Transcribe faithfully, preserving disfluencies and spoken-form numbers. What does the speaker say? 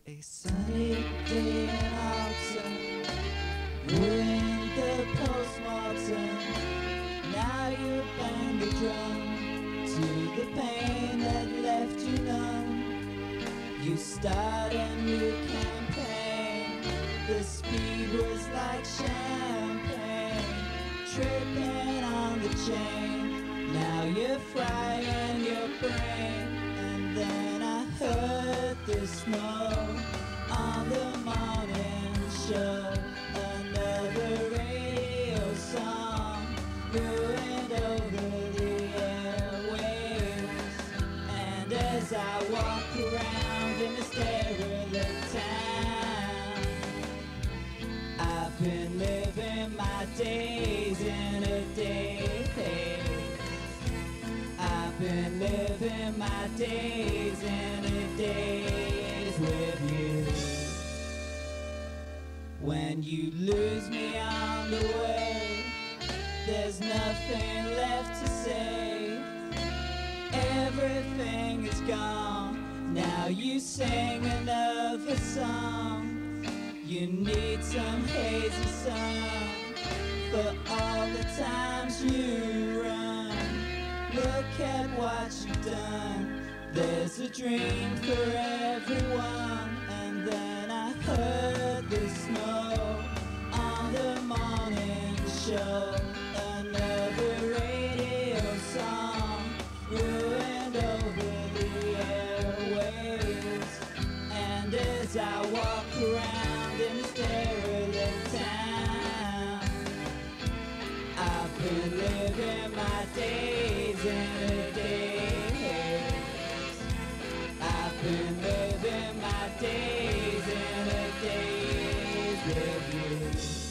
A sunny day in autumn, ruined the postmortem. Now you bang the drum to the pain that left you numb. You start a new campaign. The speed was like champagne, tripping on the chain. Now you're frying your brain. And then I heard the snow on the morning show. Another radio song ruined over the airwaves. And as I walk around in the derelict town, I've been living my days in a daze. I've been living my days in a daze with you. When you lose me on the way, there's nothing left to say. Everything is gone. Now you sing another song. You need some hazy sun for all the times you run. Look at what you've done. There's a dream for everyone. And then I heard the snow on the morning show. Another radio song ruined over the airwaves. And as I walk around in this derelict town, I've been living my days in a daze. I've been living my days in a daze with you.